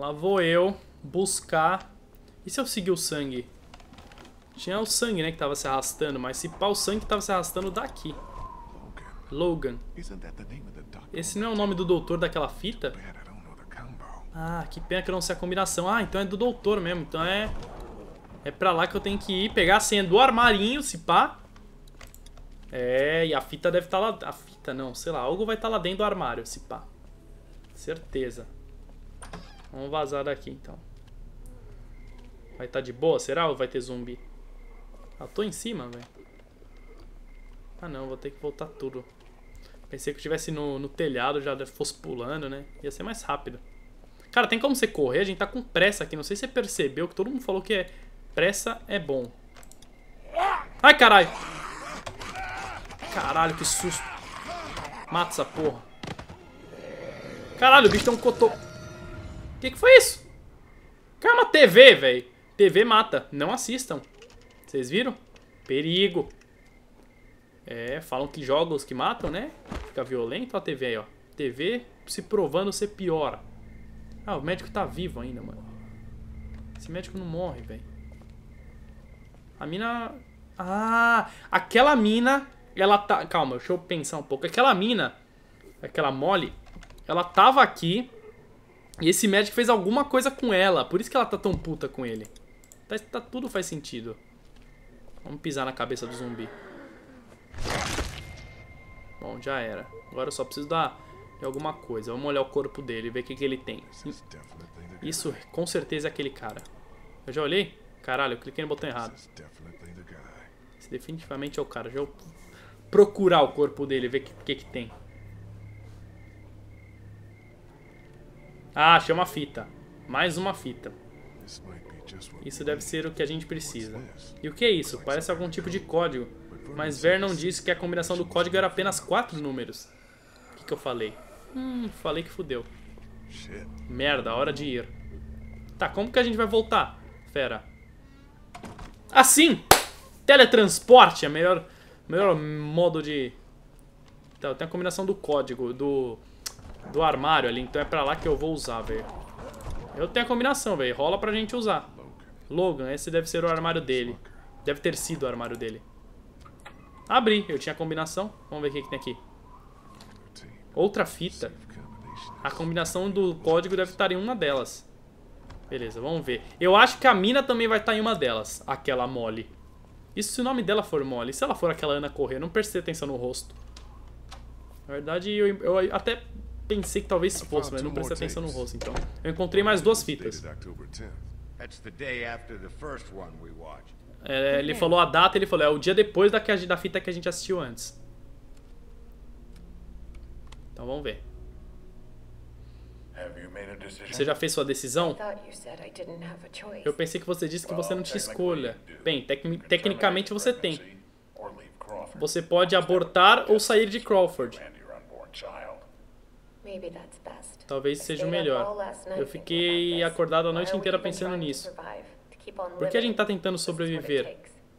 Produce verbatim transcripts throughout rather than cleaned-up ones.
Lá vou eu buscar. E se eu seguir o sangue? Tinha o sangue, né, que tava se arrastando. Mas se pá, o sangue tava se arrastando daqui. Logan. Esse não é o nome do doutor daquela fita? Ah, que pena que eu não sei a combinação. Ah, então é do doutor mesmo. Então é... É pra lá que eu tenho que ir. Pegar a senha do armarinho, se pá. É, e a fita deve estar lá... A fita não, sei lá. Algo vai estar lá dentro do armário, se pá. Certeza. Vamos vazar daqui, então. Vai estar de boa, será? Ou vai ter zumbi? Ah, tô em cima, velho. Ah, não. Vou ter que voltar tudo. Pensei que eu estivesse no, no telhado, já fosse pulando, né? Ia ser mais rápido. Cara, tem como você correr? A gente tá com pressa aqui. Não sei se você percebeu que todo mundo falou que é... pressa é bom. Ai, caralho. Caralho, que susto. Mata essa porra. Caralho, o bicho tem um cotô. O que que foi isso? Cara, uma T V, velho. T V mata. Não assistam. Vocês viram? Perigo. É, falam que jogos que matam, né? Fica violento. Ó a T V aí, ó. T V se provando ser pior. Ah, o médico tá vivo ainda, mano. Esse médico não morre, velho. A mina... Ah, aquela mina... Ela tá... Calma, deixa eu pensar um pouco. Aquela mina... Aquela Molly... Ela tava aqui... E esse médico fez alguma coisa com ela. Por isso que ela tá tão puta com ele. Tá, tá, tudo faz sentido. Vamos pisar na cabeça do zumbi. Bom, já era. Agora eu só preciso dar... de alguma coisa. Vamos olhar o corpo dele e ver o que, que ele tem. Isso com certeza é aquele cara. Eu já olhei? Caralho, eu cliquei no botão errado. Esse definitivamente é o cara. Já vou procurar o corpo dele, ver o que, que, que tem. Ah, achei uma fita. Mais uma fita. Isso deve ser o que a gente precisa. E o que é isso? Parece algum tipo de código. Mas Vernon disse que a combinação do código era apenas quatro números. O que, que eu falei? Hum, falei que fudeu. Merda, hora de ir. Tá, como que a gente vai voltar? Fera. Assim! Teletransporte é o melhor, melhor modo de... Tá, tem a combinação do código, do... Do armário ali, então é pra lá que eu vou usar, velho. Eu tenho a combinação, velho. Rola pra gente usar. Logan, esse deve ser o armário dele. Deve ter sido o armário dele. Abri, eu tinha a combinação. Vamos ver o que, que tem aqui. Outra fita. A combinação do código deve estar em uma delas. Beleza, vamos ver. Eu acho que a mina também vai estar em uma delas. Aquela Molly. Isso se o nome dela for Molly. Se ela for aquela Ana Corrêa, eu não prestei atenção no rosto. Na verdade, eu, eu até pensei que talvez fosse, mas não prestei atenção no rosto, então. Eu encontrei mais duas fitas. É, ele falou a data, ele falou, é o dia depois da, que a, da fita que a gente assistiu antes. Então vamos ver. Você já fez sua decisão? Eu pensei que você disse que você não tinha escolha. Bem, tec tecnicamente você tem. Você pode abortar ou sair de Crawford. Talvez seja o melhor. Eu fiquei acordado a noite inteira pensando nisso. Por que a gente tá tentando sobreviver?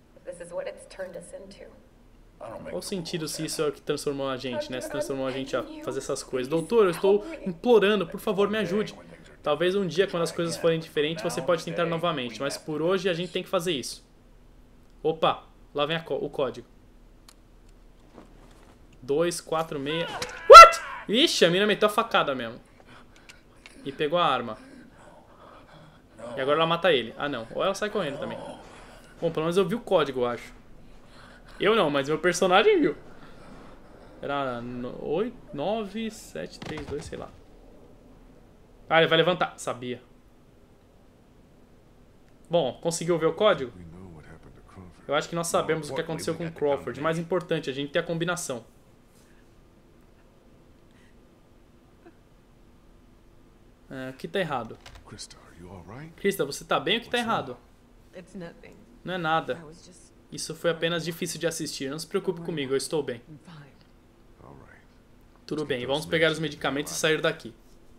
Qual o sentido se isso é o que transformou a gente, né? Se transformou a gente a fazer essas coisas. Doutor, eu estou implorando, por favor, me ajude. Talvez um dia, quando as coisas forem diferentes, você pode tentar novamente. Mas por hoje, a gente tem que fazer isso. Opa, lá vem a o código. dois, quatro, seis... What? Ixi, a mina meteu a facada mesmo. E pegou a arma. E agora ela mata ele. Ah, não. Ou ela sai correndo também. Bom, pelo menos eu vi o código, eu acho. Eu não, mas meu personagem viu. Era oito, nove, sete, três, dois, sei lá. Ah, ele vai levantar. Sabia. Bom, conseguiu ver o código? Eu acho que nós sabemos o que aconteceu com o Crawford. Mais importante, a gente tem a combinação. É, o que tá errado? Krista, você tá bem? O que tá errado? Não é nada. Isso foi apenas difícil de assistir. Não se preocupe comigo, eu estou bem. Tudo bem, vamos pegar os medicamentos e sair daqui.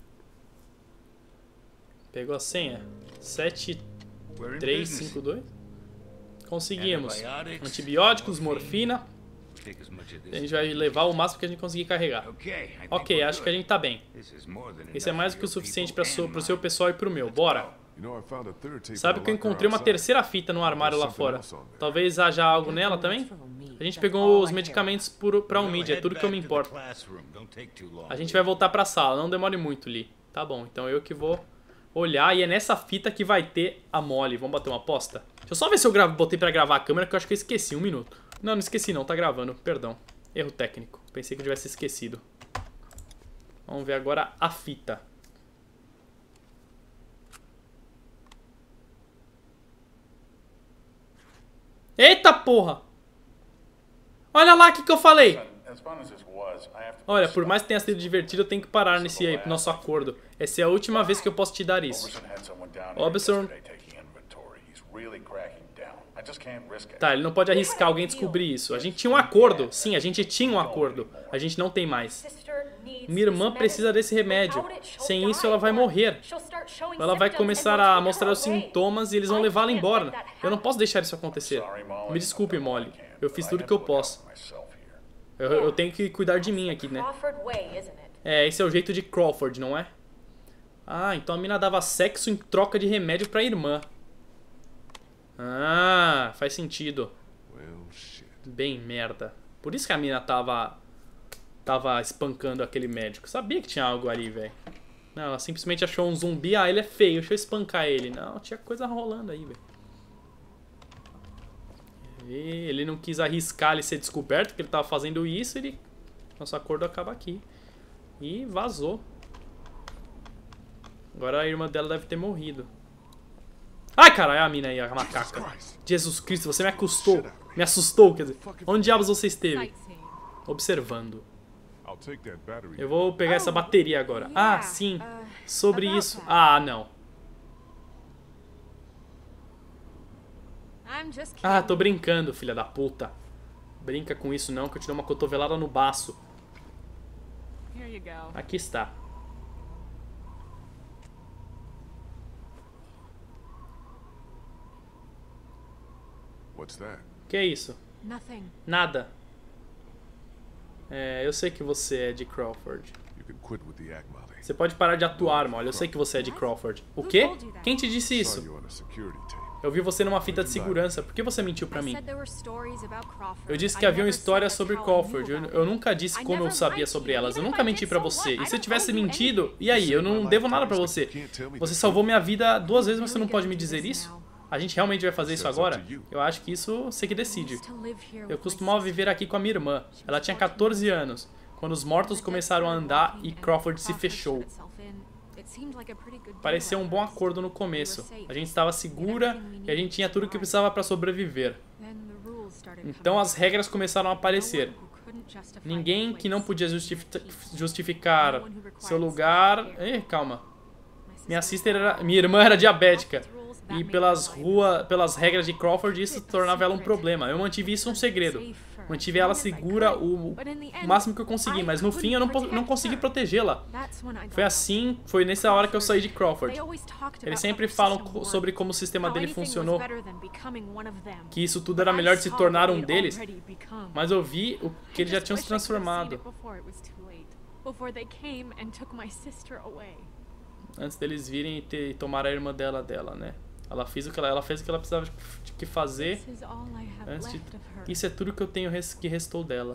Pegou a senha? sete três cinco dois. Conseguimos. Antibióticos, morfina. A gente vai levar o máximo que a gente conseguir carregar. Ok, acho que a gente tá bem. Isso é mais do que o suficiente para o seu pessoal e pro meu. Bora. Sabe que eu encontrei uma terceira fita no armário lá fora. Talvez haja algo nela também? A gente pegou os medicamentos pra um mídia, é tudo que eu me importo. A gente vai voltar pra sala, não demore muito, Lee. Tá bom, então eu que vou olhar. E é nessa fita que vai ter a Molly. Vamos bater uma aposta? Deixa eu só ver se eu gravo, botei pra gravar a câmera, que eu acho que eu esqueci. Um minuto. Não, não esqueci não, tá gravando. Perdão. Erro técnico. Pensei que eu tivesse esquecido. Vamos ver agora a fita. Eita porra! Olha lá o que, que eu falei! Olha, por mais que tenha sido divertido, eu tenho que parar nesse aí, nosso acordo. Essa é a última vez que eu posso te dar isso. Oberson... Tá, ele não pode arriscar alguém descobrir isso. A gente tinha um acordo. Sim, a gente tinha um acordo. A gente não tem mais. Minha irmã precisa desse remédio. Sem isso, ela vai morrer. Ela vai começar a mostrar os sintomas e eles vão levá-la embora. Eu não posso deixar isso acontecer. Me desculpe, Molly. Eu fiz tudo que eu posso. Eu, eu tenho que cuidar de mim aqui, né? É, esse é o jeito de Crawford, não é? Ah, então a mina dava sexo em troca de remédio pra irmã. Ah, faz sentido. Bem merda. Por isso que a mina tava... Tava espancando aquele médico. Sabia que tinha algo ali, velho. Não, ela simplesmente achou um zumbi. Ah, ele é feio, deixa eu espancar ele. Não, tinha coisa rolando aí, velho. Ele não quis arriscar ele ser descoberto, que ele tava fazendo isso. Ele... Nosso acordo acaba aqui. E vazou. Agora a irmã dela deve ter morrido. Ai, caralho, é a mina aí, a macaca. Jesus Cristo, você me assustou. Me assustou, quer dizer. Onde diabos você esteve? Observando. Eu vou pegar essa bateria agora. Ah, sim. Sobre isso. Ah, não. Ah, tô brincando, filha da puta. Brinca com isso não, que eu te dou uma cotovelada no baço. Aqui está. Que é isso? Nada. É, eu sei que você é de Crawford. Você pode parar de atuar, Molly. Eu sei que você é de Crawford. O quê? Quem te disse isso? Eu vi você numa fita de segurança. Por que você mentiu pra mim? Eu disse que havia uma história sobre Crawford. Eu, eu nunca disse como eu sabia sobre elas. Eu nunca menti pra você. E se eu tivesse mentido? E aí? Eu não devo nada pra você. Você salvou minha vida duas vezes, mas você não pode me dizer isso? A gente realmente vai fazer isso agora? Eu acho que isso você que decide. Eu costumava viver aqui com a minha irmã. Ela tinha quatorze anos, quando os mortos começaram a andar e Crawford se fechou. Pareceu um bom acordo no começo. A gente estava segura e a gente tinha tudo o que precisava para sobreviver. Então as regras começaram a aparecer. Ninguém que não podia justific- justificar seu lugar... Ih, calma. Minha, sister era... Minha irmã era diabética. E pelas, rua, pelas regras de Crawford isso tornava ela um problema. Eu mantive isso um segredo. Mantive ela segura o, o máximo que eu consegui. Mas no fim eu não, não consegui protegê-la. Foi assim, foi nessa hora que eu saí de Crawford. Eles sempre falam sobre como o sistema dele funcionou. Que isso tudo era melhor de se tornar um deles. Mas eu vi o que eles já tinham se transformado. Antes deles virem e, ter, e tomar a irmã dela dela, né? Ela fez o que ela, ela fez o que ela precisava de que fazer. Antes de, isso é tudo que eu tenho res, que restou dela.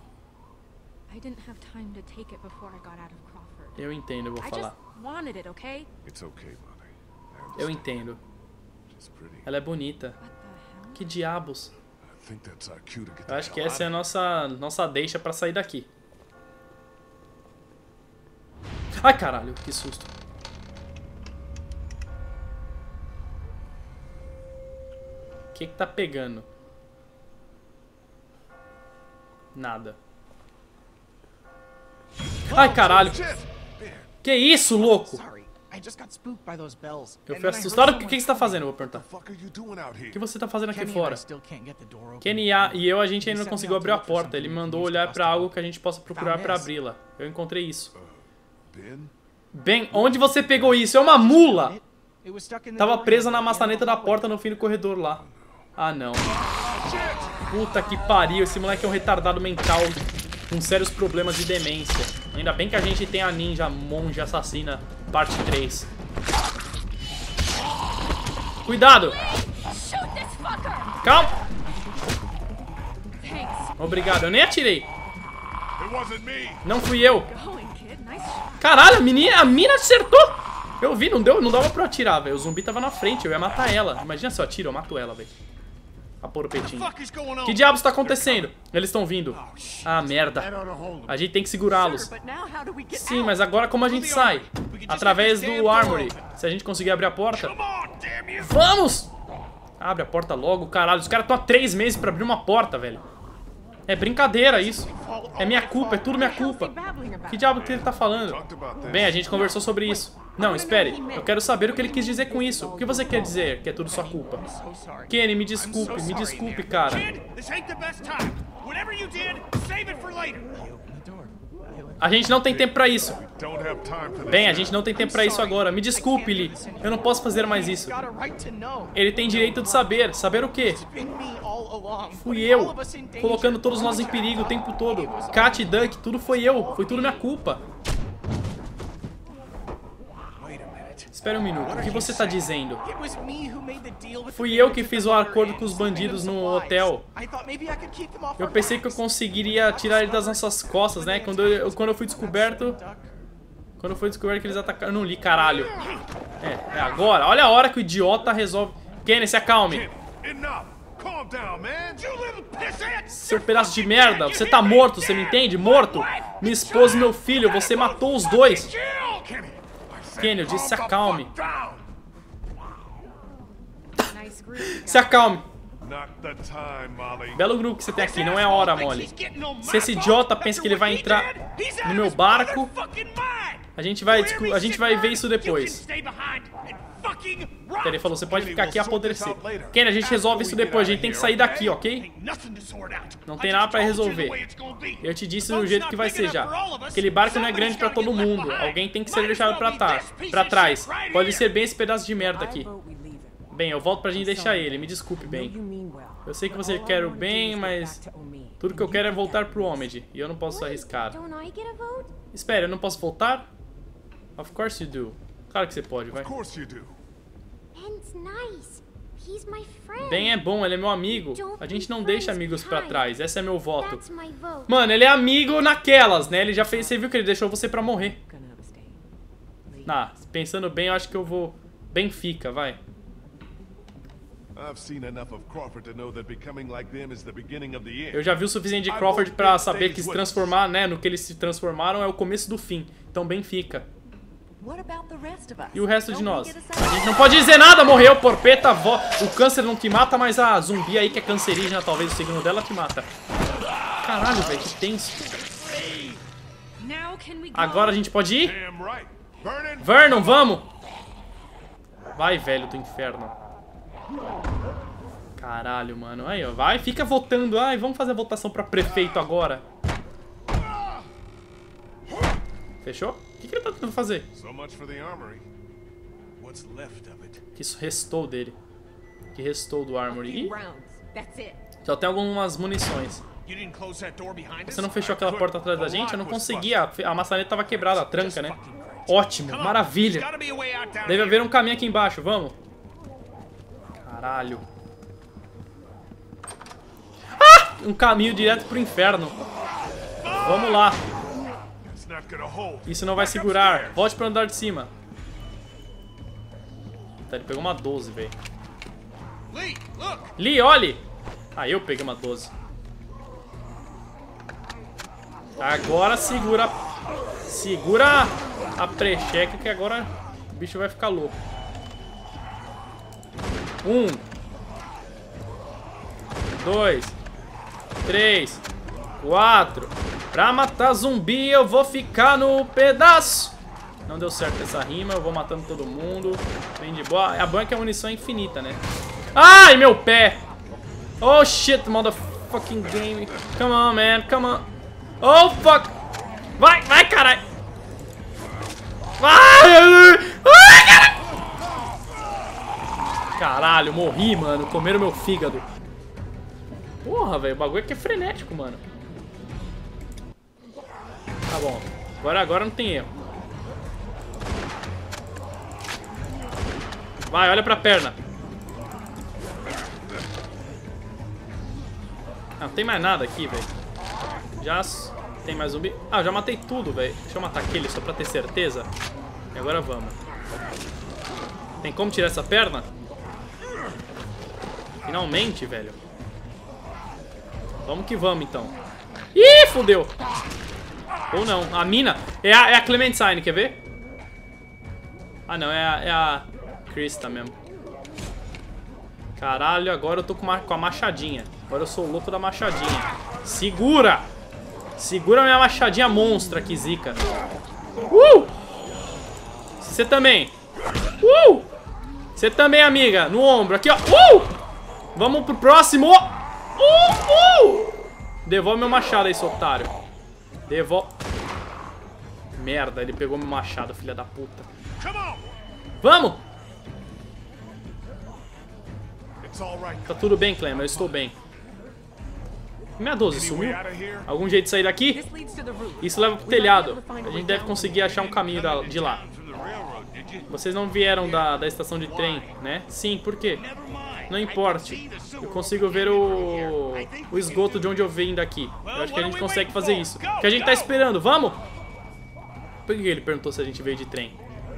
Eu entendo, eu vou falar. Eu entendo. Ela é bonita. Que diabos? Eu acho que essa é a nossa, nossa deixa pra sair daqui. Ai, caralho, que susto. O que que tá pegando? Nada. Ai, caralho. Que isso, louco? Eu fui assustado. O que que você tá fazendo? Eu vou perguntar. O que você tá fazendo aqui fora? Kenny e eu, a gente ainda não conseguiu abrir a porta. Ele me mandou olhar pra algo que a gente possa procurar pra abri-la. Eu encontrei isso. Ben, onde você pegou isso? É uma mula! Tava presa na maçaneta da porta no fim do corredor lá. Ah, não. Puta que pariu, esse moleque é um retardado mental com sérios problemas de demência. Ainda bem que a gente tem a ninja monge assassina, parte três. Cuidado! Calma! Obrigado, eu nem atirei. Não fui eu. Caralho, a menina, a mina acertou! Eu vi, não deu, não dava pra eu atirar, velho. O zumbi tava na frente, eu ia matar ela. Imagina se eu atiro, eu mato ela, velho. A pôr o peitinho. Que diabos tá acontecendo? Eles estão vindo. Ah, merda. A gente tem que segurá-los. Sim, mas agora como a gente sai? Através do Armory. Se a gente conseguir abrir a porta. Vamos! Abre a porta logo, caralho. Os caras estão há três meses pra abrir uma porta, velho. É brincadeira isso. É minha culpa, é tudo minha culpa. Que diabo que ele tá falando? Bem, a gente conversou sobre isso. Não, espere. Eu quero saber o que ele quis dizer com isso. O que você quer dizer que é tudo sua culpa? Kenny, me desculpe, me desculpe, cara. A gente não tem tempo pra isso. Bem, a gente não tem tempo pra isso agora. Me desculpe, Lee. Eu não posso fazer mais isso. Ele tem direito de saber. Saber o quê? Fui eu. Colocando todos nós em perigo o tempo todo. Cat e Duck, tudo foi eu. Foi tudo minha culpa. Espera um minuto. O que você tá dizendo? Fui eu que fiz o acordo com os bandidos no hotel. Eu pensei que eu conseguiria tirar ele das nossas costas, né? Quando eu, quando eu fui descoberto... Quando eu fui descoberto que eles atacaram... Eu não li, caralho. É, é agora. Olha a hora que o idiota resolve... Kenny, se acalme. Seu pedaço de merda. Você tá morto, você me entende? Morto. Minha esposa e meu filho. Você matou os dois. Kenny, eu disse se acalme. Se acalme. Belo grupo que você tem aqui, não é a hora, Molly. Se esse idiota pensa que ele vai entrar no meu barco, a gente vai, a gente vai ver isso depois. Ele falou, você pode ficar aqui e apodrecer. Kenny, a gente resolve isso depois, a gente tem que sair daqui, ok? Não tem nada pra resolver. Eu te disse do jeito que vai ser já. Aquele barco não é grande pra todo mundo. Alguém tem que ser deixado pra, tá, pra trás. Pode ser bem esse pedaço de merda aqui. Bem, eu volto pra gente deixar ele. Me desculpe, bem. Eu sei que você quer o bem, mas... Tudo que eu quero é voltar pro Omid. E eu não posso arriscar. Espera, eu não posso voltar? Of course you do. Claro que você pode, vai. Ben é bom, ele é meu amigo. A gente não deixa amigos pra trás. Esse é meu voto. Mano, ele é amigo naquelas, né? Ele já fez... Você viu que ele deixou você pra morrer. Ah, pensando bem, eu acho que eu vou... Benfica, vai. Eu já vi o suficiente de Crawford pra saber que se transformar, né? No que eles se transformaram é o começo do fim. Então Benfica. E o resto de nós? A gente não pode dizer nada, morreu, porpeta, vó. O câncer não te mata, mas a zumbi aí que é cancerígena, talvez o signo dela te mata. Caralho, velho, que tenso. Agora a gente pode ir? Vernon, vamos! Vai, velho do inferno. Caralho, mano. Aí, ó, vai, fica votando. Ai, vamos fazer a votação pra prefeito agora. Fechou? O que, que ele tá tentando fazer? Que isso restou dele. Que restou do Armory. Ih, só tem algumas munições. Você não fechou aquela porta atrás da gente? Eu não conseguia. A maçaneta tava quebrada, a tranca, né? Ótimo, maravilha. Deve haver um caminho aqui embaixo, vamos. Caralho. Ah! Um caminho direto pro inferno. Vamos lá. Isso não vai segurar. Volte pro andar de cima. Tá, ele pegou uma doze, velho. Lee, olhe! Ah, eu peguei uma doze. Agora segura. Segura a precheca que agora o bicho vai ficar louco. Um. Dois. Três. Quatro. Pra matar zumbi eu vou ficar no pedaço. Não deu certo essa rima, eu vou matando todo mundo. Bem de boa. A boa é que a munição é infinita, né? Ai, meu pé! Oh shit, motherfucking game. Come on, man, come on. Oh fuck! Vai, vai, caralho! Vai! Ai, caralho! Caralho, morri, mano. Comeram meu fígado. Porra, velho, o bagulho aqui é frenético, mano. Tá bom. Agora, agora não tem erro. Vai, olha pra perna. Ah, não tem mais nada aqui, velho. Já tem mais zumbi. Ah, eu já matei tudo, velho. Deixa eu matar aquele só pra ter certeza. E agora vamos. Tem como tirar essa perna? Finalmente, velho. Vamos que vamos, então. Ih, fodeu. Ou não. A mina é a, é a Clementine, quer ver? Ah, não. É a, é a Krista mesmo. Caralho, agora eu tô com, uma, com a machadinha. Agora eu sou o louco da machadinha. Segura! Segura minha machadinha monstra aqui, zica. Uh! Você também. Uh! Você também, amiga. No ombro. Aqui, ó. Uh! Vamos pro próximo. Uh! Uh! Devolve meu machado aí, seu otário. Devolve. Merda, ele pegou meu machado, filha da puta. Vamos! Tá tudo bem, Clem, eu estou bem. Minha doze sumiu? Algum jeito de sair daqui? Isso leva pro telhado. A gente deve conseguir achar um caminho de lá. Vocês não vieram da, da estação de trem, né? Sim, por quê? Não importa. Eu consigo ver o, o esgoto de onde eu venho daqui. Eu acho que a gente consegue fazer isso. O que a gente tá esperando? Vamos? Por que ele perguntou se a gente veio de trem?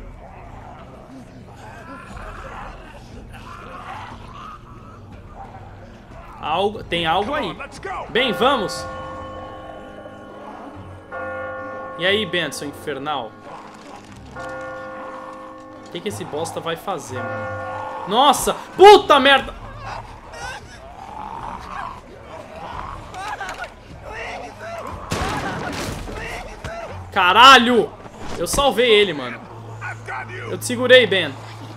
Algo, tem algo aí. Bem, vamos. E aí, Benson, infernal? O que, que esse bosta vai fazer, mano? Nossa! Puta merda! Caralho! Eu salvei ele, mano. Eu te segurei, Ben.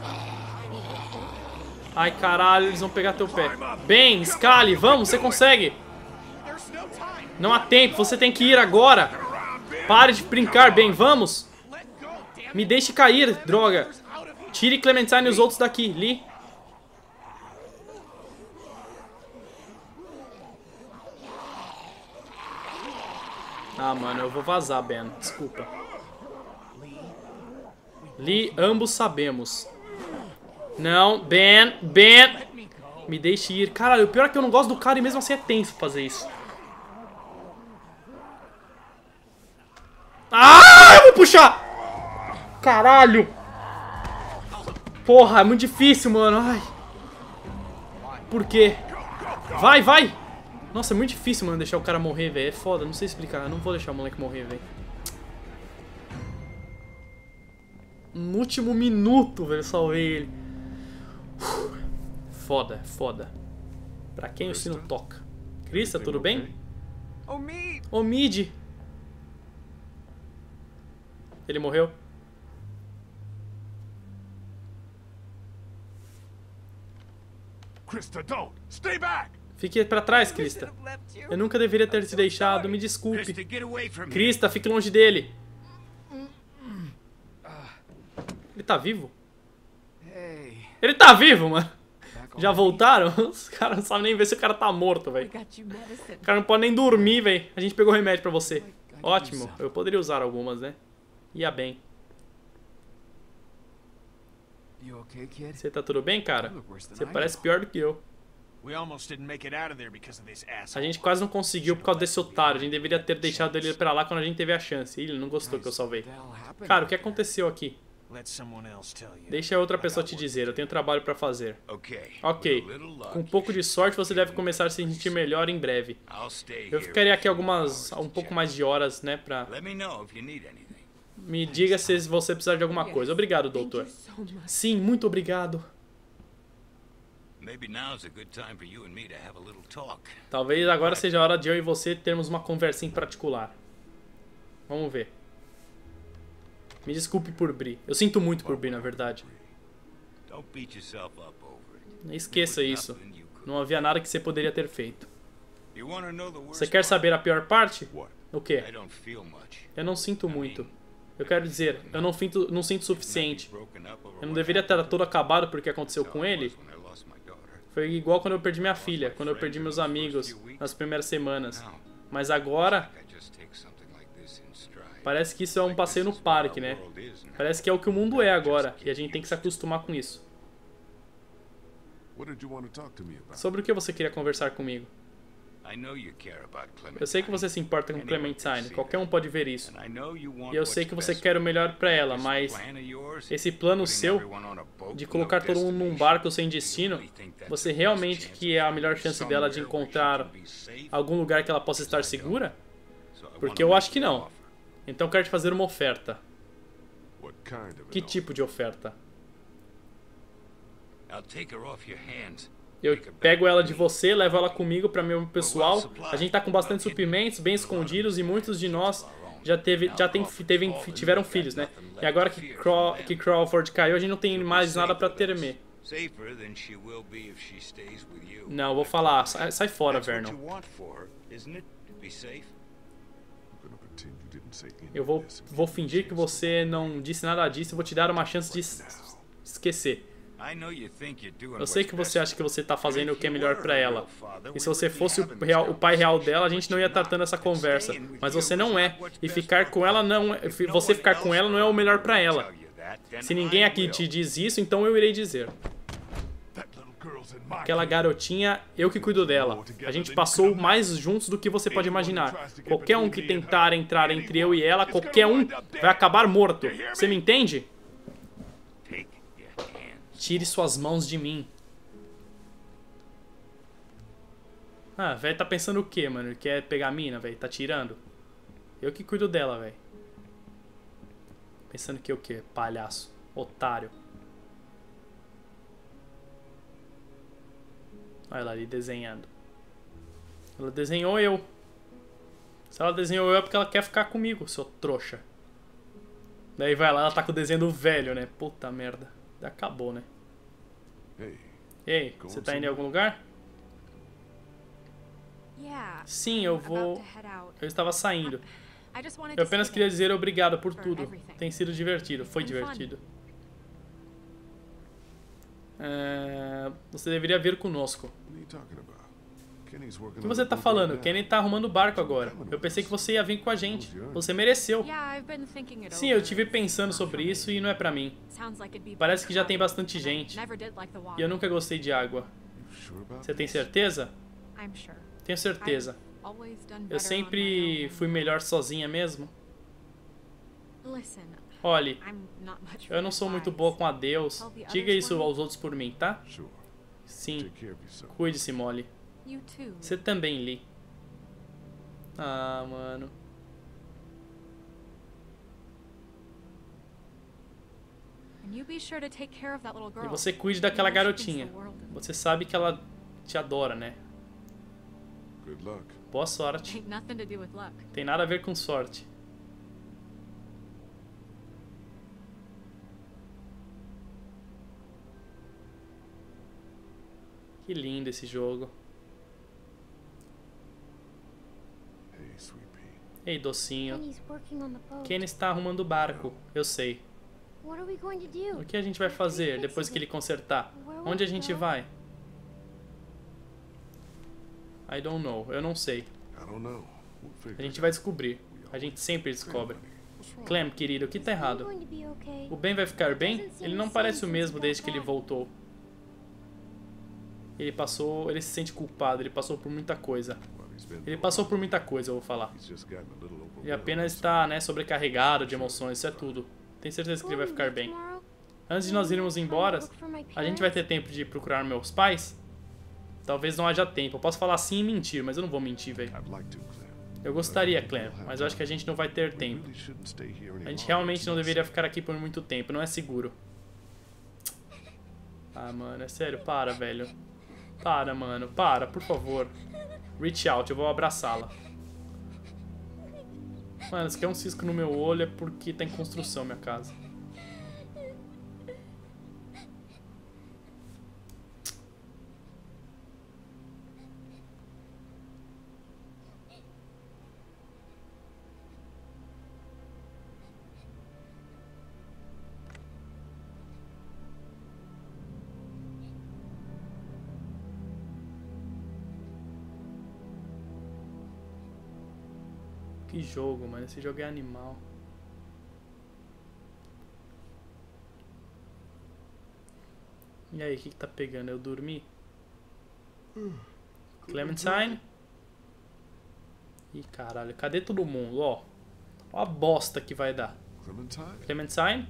Ai, caralho, eles vão pegar teu pé. Ben, Scully, vamos, você consegue. Não há tempo, você tem que ir agora. Pare de brincar, Ben, vamos. Me deixe cair, droga. Tire Clementine e os outros daqui, Lee. Ah, mano, eu vou vazar, Ben, desculpa. Lee, ambos sabemos. Não, Ben, Ben. Me deixe ir. Caralho, o pior é que eu não gosto do cara e mesmo assim é tenso fazer isso. Ah, eu vou puxar! Caralho! Porra, é muito difícil, mano. Ai. Por quê? Vai, vai! Nossa, é muito difícil, mano, deixar o cara morrer, velho. É foda, não sei explicar. Eu não vou deixar o moleque morrer, velho. No último minuto, velho, eu salvei ele. Foda, foda. Pra quem o sino toca? Krista, tudo bem? Ô, Mid. Ele morreu? Fique pra trás, Krista. Eu nunca deveria ter te deixado, me desculpe. Krista, fique longe dele. Ele tá vivo? Ele tá vivo, mano. Já voltaram? Os caras não sabem nem ver se o cara tá morto, velho. O cara não pode nem dormir, velho. A gente pegou remédio pra você. Ótimo. Eu poderia usar algumas, né? Ia bem. Você tá tudo bem, cara? Você parece pior do que eu. A gente quase não conseguiu por causa desse otário. A gente deveria ter deixado ele pra lá quando a gente teve a chance. Ele não gostou que eu salvei. Cara, o que aconteceu aqui? Deixa outra pessoa te dizer, eu tenho trabalho pra fazer. Ok, com um pouco de sorte você deve começar a se sentir melhor em breve. Eu ficaria aqui algumas, um pouco mais de horas, né, pra... Me diga se você precisar de alguma coisa. Obrigado, doutor. Sim, muito obrigado. Talvez agora seja a hora de eu e você termos uma conversinha em particular. Vamos ver. Me desculpe por Bree. Eu sinto muito por Bree, na verdade. Esqueça isso. Não havia nada que você poderia ter feito. Você quer saber a pior parte? O quê? Eu não sinto muito. Eu quero dizer, eu não sinto, não sinto o suficiente. Eu não deveria ter todo acabado por que aconteceu com ele? Foi igual quando eu perdi minha filha, quando eu perdi meus amigos nas primeiras semanas. Mas agora, parece que isso é um passeio no parque, né? Parece que é o que o mundo é agora, e a gente tem que se acostumar com isso. Sobre o que você queria conversar comigo? Eu sei que você se importa com Clementine, qualquer um pode ver isso. E eu sei que você quer o melhor pra ela, mas esse plano seu de colocar todo mundo num barco sem destino, você realmente que é a melhor chance dela de encontrar algum lugar que ela possa estar segura? Porque eu acho que não. Então eu quero te fazer uma oferta. Que tipo de oferta? Eu pego ela de você, levo ela comigo para meu pessoal. A gente tá com bastante suprimentos, bem escondidos, e muitos de nós já, teve, já tem, teve, tiveram filhos, né? E agora que, Craw, que Crawford caiu, a gente não tem mais nada para temer. Não, vou falar. Sai, sai fora, Vernon. Eu vou, vou fingir que você não disse nada disso e vou te dar uma chance de esquecer. Eu sei que você acha que você está fazendo o que é melhor para ela. E se você fosse o, real, o pai real dela, a gente não ia estar tendo essa conversa. Mas você não é. E ficar com ela não é, você ficar com ela não é o melhor para ela. Se ninguém aqui te diz isso, então eu irei dizer. Aquela garotinha, eu que cuido dela. A gente passou mais juntos do que você pode imaginar. Qualquer um que tentar entrar entre eu e ela, qualquer um vai acabar morto. Você me entende? Tire suas mãos de mim. Ah, velho, tá pensando o quê, mano? Ele quer pegar a mina, velho? Tá tirando? Eu que cuido dela, velho. Pensando que o quê? Palhaço. Otário. Olha ela ali desenhando. Ela desenhou eu. Se ela desenhou eu é porque ela quer ficar comigo, seu trouxa. Daí vai lá, ela tá com o desenho do velho, né? Puta merda. Acabou, né? Ei, você tá indo em algum lugar? Sim, eu vou... Eu estava saindo. Eu apenas queria dizer obrigado por tudo. Tem sido divertido. Foi divertido. É... Você deveria vir conosco. O que você tá falando? Kenny tá arrumando o barco agora. Eu pensei que você ia vir com a gente. Você mereceu. Sim, eu estive pensando sobre isso e não é pra mim. Parece que já tem bastante gente. E eu nunca gostei de água. Você tem certeza? Tenho certeza. Eu sempre fui melhor sozinha mesmo. Olhe, eu não sou muito boa com adeus. Diga isso aos outros por mim, tá? Sim. Cuide-se, Molly. Você também, Lee. Ah, mano. E você cuide daquela garotinha. Você sabe que ela te adora, né? Boa sorte. Tem nada a ver com sorte. Que lindo esse jogo. Ei, docinho. Kenny está arrumando o barco. Eu sei. O que a gente vai fazer depois que ele consertar? Onde a gente vai? I don't know. Eu não sei. A gente vai descobrir. A gente sempre descobre. Clem, querido, o que tá errado? O Ben vai ficar bem? Ele não parece o mesmo desde que ele voltou. Ele passou... Ele se sente culpado. Ele passou por muita coisa. Ele passou por muita coisa, eu vou falar. Ele apenas está, né, sobrecarregado de emoções, isso é tudo. Tenho certeza que ele vai ficar bem. Antes de nós irmos embora, a gente vai ter tempo de procurar meus pais? Talvez não haja tempo. Eu posso falar sim e mentir, mas eu não vou mentir, velho. Eu gostaria, Clem, mas eu acho que a gente não vai ter tempo. A gente realmente não deveria ficar aqui por muito tempo, não é seguro. Ah, mano, é sério, para, velho. Para, mano, para, por favor. Reach out, eu vou abraçá-la. Mano, se quer um cisco no meu olho é porque tá em construção minha casa. Que jogo, mano. Esse jogo é animal. E aí, o que que tá pegando? Eu dormi? Clementine? Ih, caralho. Cadê todo mundo? Ó. Ó a bosta que vai dar. Clementine?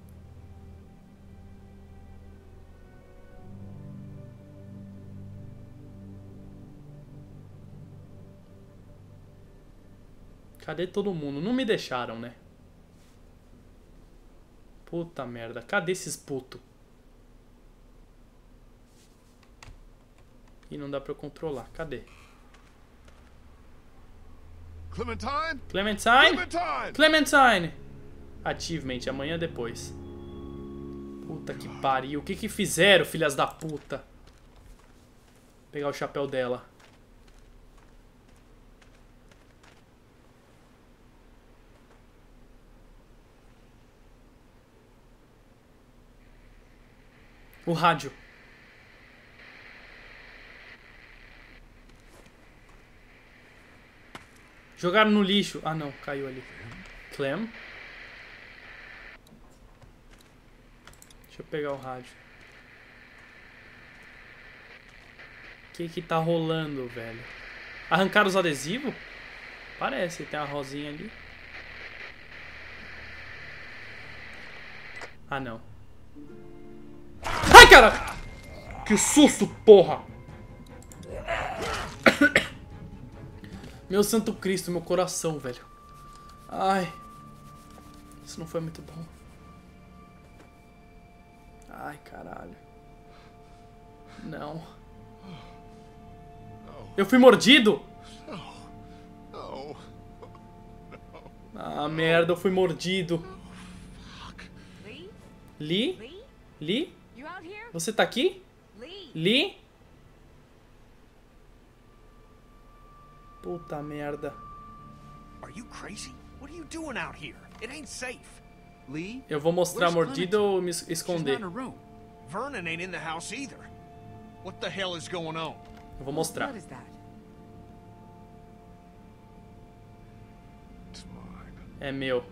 Cadê todo mundo? Não me deixaram, né? Puta merda. Cadê esses putos? E não dá pra eu controlar. Cadê? Clementine? Clementine? Clementine! Clementine! Achievement, amanhã depois. Puta que pariu. O que que fizeram, filhas da puta? Vou pegar o chapéu dela. O rádio. Jogaram no lixo. Ah, não. Caiu ali. Clem. Deixa eu pegar o rádio. O que que tá rolando, velho? Arrancaram os adesivos? Parece. Tem a rosinha ali. Ah, não. Ai, cara! Que susto, porra! Meu santo Cristo, meu coração, velho. Ai. Isso não foi muito bom. Ai, caralho. Não. Eu fui mordido? Ah, merda, eu fui mordido. Lee? Lee? Você tá aqui? Lee? Puta merda. Eu vou mostrar a mordida ou me esconder? Vernon ain't in the house either. What the hell is going on? Eu vou mostrar. É meu.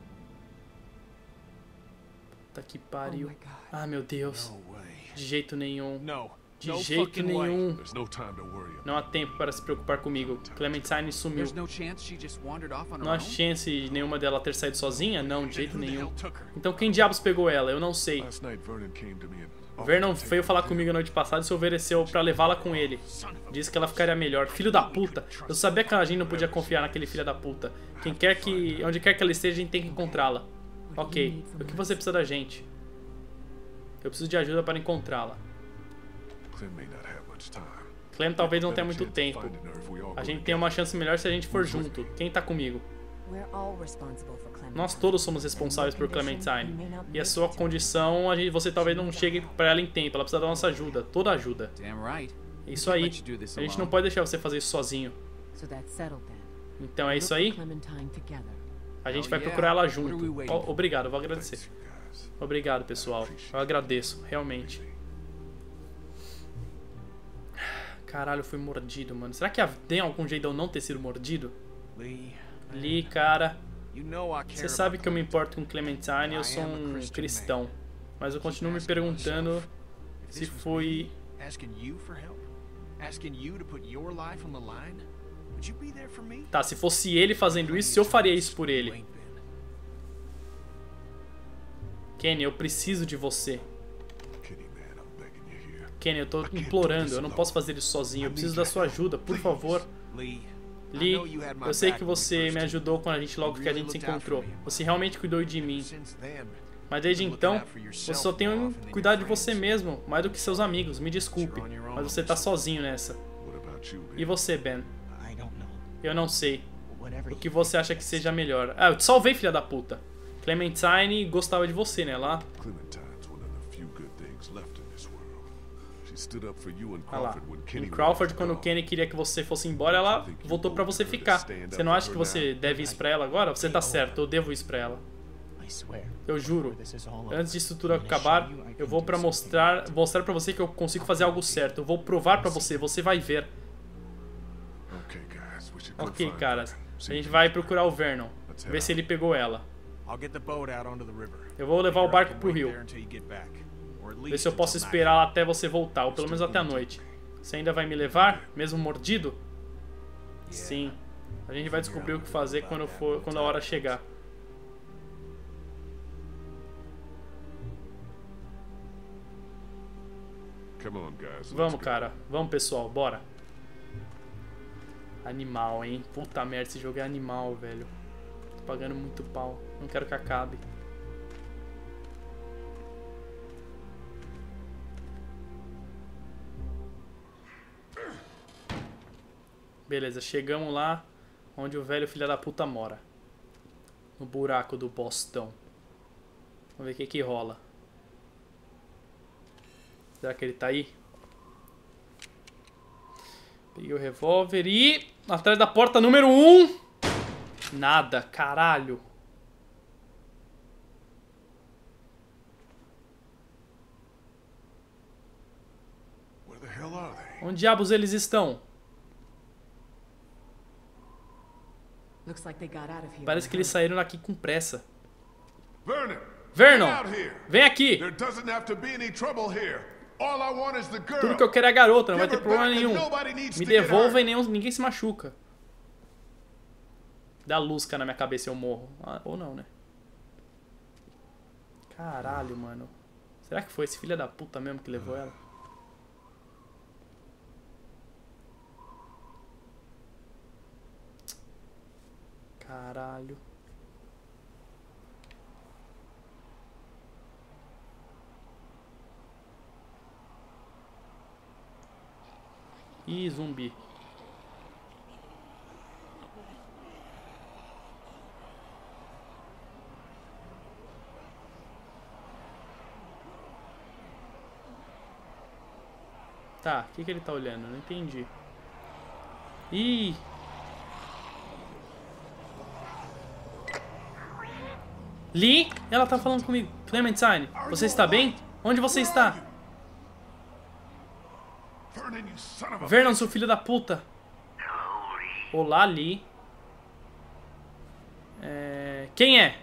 Puta que pariu. Ah, meu Deus. De jeito nenhum. De jeito nenhum. Não há tempo para se preocupar comigo. Clementine sumiu. Não há chance nenhuma dela ter saído sozinha? Não, de jeito nenhum. Então quem diabos pegou ela? Eu não sei. Vernon veio falar comigo na noite passada e se ofereceu pra levá-la com ele. Disse que ela ficaria melhor. Filho da puta. Eu sabia que a gente não podia confiar naquele filho da puta. Quem quer que... Onde quer que ela esteja, a gente tem que encontrá-la. Ok. O que você precisa da gente? Eu preciso de ajuda para encontrá-la. Clem talvez não tenha muito tempo. A gente tem uma chance melhor se a gente for junto. Quem tá comigo? Nós todos somos responsáveis por Clementine. E a sua condição, a gente, você talvez não chegue pra ela em tempo. Ela precisa da nossa ajuda. Toda ajuda. Isso aí. A gente não pode deixar você fazer isso sozinho. Então é isso aí? A gente vai procurar ela junto. Oh, obrigado, eu vou agradecer. Obrigado, pessoal. Eu agradeço, realmente. Caralho, eu fui mordido, mano. Será que tem algum jeito de eu não ter sido mordido? Lee, cara. Você sabe que eu me importo com Clementine e eu sou um cristão. Mas eu continuo me perguntando se foi... Tá, se fosse ele fazendo isso, eu faria isso por ele. Kenny, eu preciso de você. Kenny, eu tô implorando, eu não posso fazer isso sozinho. Eu preciso da sua ajuda, por favor. Lee, eu sei que você me ajudou quando a gente logo que a gente se encontrou. Você realmente cuidou de mim. Mas desde então, você só tem cuidado de você mesmo, mais do que seus amigos. Me desculpe, mas você tá sozinho nessa. E você, Ben? Eu não sei. O que você acha que seja melhor? Ah, eu te salvei, filha da puta. Clementine gostava de você, né, lá? Ah lá. Em Crawford, quando o Kenny queria que você fosse embora, ela voltou pra você ficar. Você não acha que você deve isso pra ela agora? Você tá certo, eu devo isso pra ela. Eu juro. Antes disso tudo acabar, eu vou pra mostrar, mostrar pra você que eu consigo fazer algo certo. Eu vou provar pra você, você vai ver. Ok, caras. A gente vai procurar o Vernon. Ver se ele pegou ela. Eu vou levar o barco pro rio. Ver se eu posso esperar lá até você voltar, ou pelo menos até a noite. Você ainda vai me levar, mesmo mordido? Sim. A gente vai descobrir o que fazer quando, for, quando a hora chegar. Vamos, cara. Vamos, pessoal. Bora. Animal, hein? Puta merda, esse jogo é animal, velho. Tô pagando muito pau. Não quero que acabe. Beleza, chegamos lá onde o velho filho da puta mora. No buraco do Bostão. Vamos ver o que que rola. Será que ele tá aí? Peguei o revólver e... atrás da porta número um. Nada, caralho. Onde diabos eles estão? Parece que eles saíram daqui com pressa. Vernon, vem aqui. Tudo que eu quero é a garota, não vai ter problema nenhum. Me devolva e nenhum, ninguém se machuca. Dá lusca na minha cabeça e eu morro. Ah, ou não, né? Caralho, mano. Será que foi esse filho da puta mesmo que levou ela? Caralho. Ih, zumbi. Tá, o que que ele tá olhando? Não entendi. Ih! Lee, ela tá falando comigo. Clementine, você está bem? Onde você está? Vernon, seu filho da puta. Olá, Lee. É... Quem é?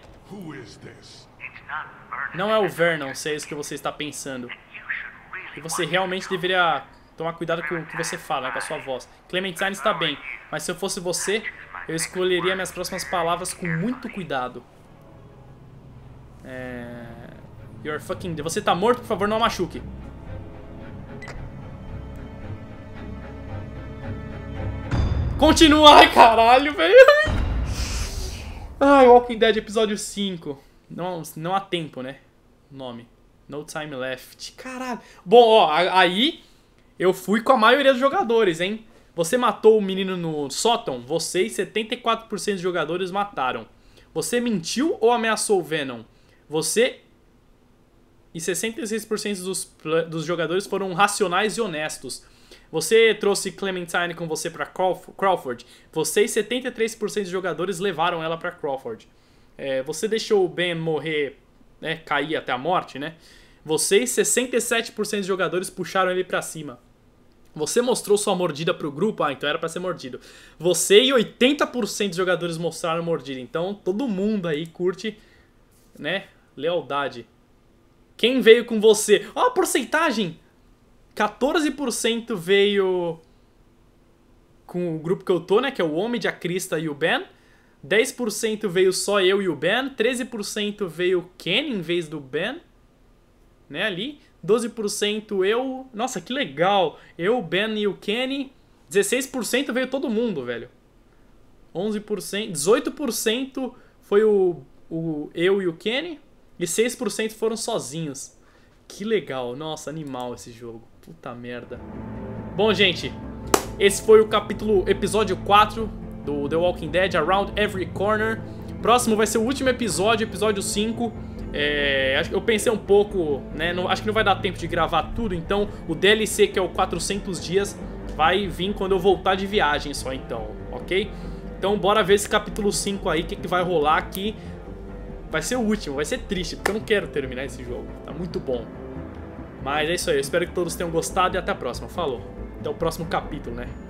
Não é o Vernon, se é isso que você está pensando. E você realmente deveria tomar cuidado com o que você fala, né, com a sua voz. Clementine está bem, mas se eu fosse você, eu escolheria minhas próximas palavras com muito cuidado. É... You're fucking... Você tá morto, por favor, não machuque. Continua, ai caralho, velho. Ai, Walking Dead episódio cinco. Não, não há tempo, né? Nome. No time left. Caralho. Bom, ó, aí eu fui com a maioria dos jogadores, hein? Você matou o menino no sótão? Você e setenta e quatro por cento dos jogadores mataram. Você mentiu ou ameaçou o Venom? Você e sessenta e seis por cento dos, dos jogadores foram racionais e honestos. Você trouxe Clementine com você pra Crawford. Você e setenta e três por cento dos jogadores levaram ela pra Crawford. É, você deixou o Ben morrer, né, cair até a morte, né? Você e sessenta e sete por cento dos jogadores puxaram ele pra cima. Você mostrou sua mordida pro grupo? Ah, então era pra ser mordido. Você e oitenta por cento dos jogadores mostraram mordida. Então todo mundo aí curte, né, lealdade. Quem veio com você? Ó, a porcentagem! quatorze por cento veio com o grupo que eu tô, né? Que é o Omid, a Krista e o Ben. dez por cento veio só eu e o Ben. treze por cento veio o Kenny em vez do Ben. Né, ali. doze por cento eu... Nossa, que legal! Eu, o Ben e o Kenny. dezesseis por cento veio todo mundo, velho. onze por cento... dezoito por cento foi o, o eu e o Kenny. E seis por cento foram sozinhos. Que legal. Nossa, animal esse jogo. Puta merda. Bom, gente, esse foi o capítulo, episódio quatro do The Walking Dead, Around Every Corner. Próximo vai ser o último episódio, episódio cinco. É, eu pensei um pouco, né, não, acho que não vai dar tempo de gravar tudo, então o D L C, que é o quatrocentos dias, vai vir quando eu voltar de viagem só, então, ok? Então bora ver esse capítulo cinco aí, o que, que vai rolar aqui. Vai ser o último, vai ser triste, porque eu não quero terminar esse jogo, tá muito bom. Mas é isso aí, eu espero que todos tenham gostado e até a próxima. Falou. Até o próximo capítulo, né?